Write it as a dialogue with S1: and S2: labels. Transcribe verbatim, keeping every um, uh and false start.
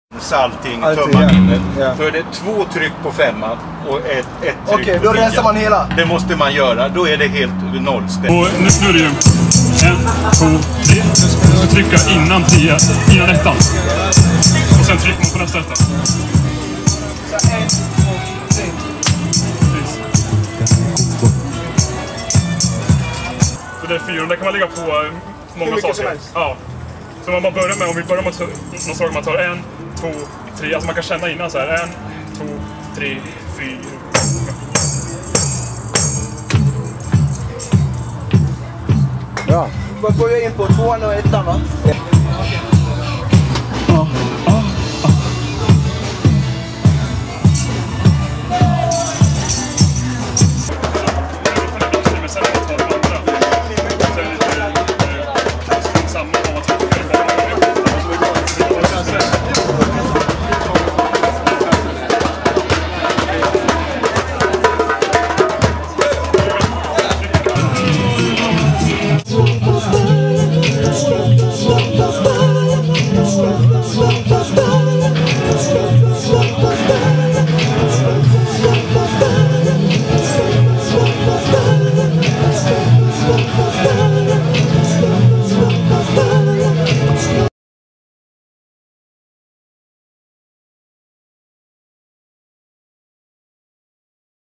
S1: allting,
S2: allting
S1: tömma
S2: ja.
S1: minnet.
S2: Ja.
S1: Då är det två tryck på femman och ett, ett tryck
S2: Okej, okay,
S1: på
S2: då
S1: tian.
S2: rensar man hela.
S1: Det måste man göra, då är det helt nollställt.
S3: Och nu, nu är det ju en, två, tre. Du ska trycka innan tia, innan ettan. Och sen trycker man på nästa etta.
S2: Så en, två, tre.
S3: Precis. Så det är fyra, där kan man lägga på många saker. Ja. Så man bara börjar med, om vi börjar med någon sak man tar en, två, tre, alltså man kan känna innan så här, en, två, tre, fyra.
S2: Ja. Då går jag in på tvåan och ettan va?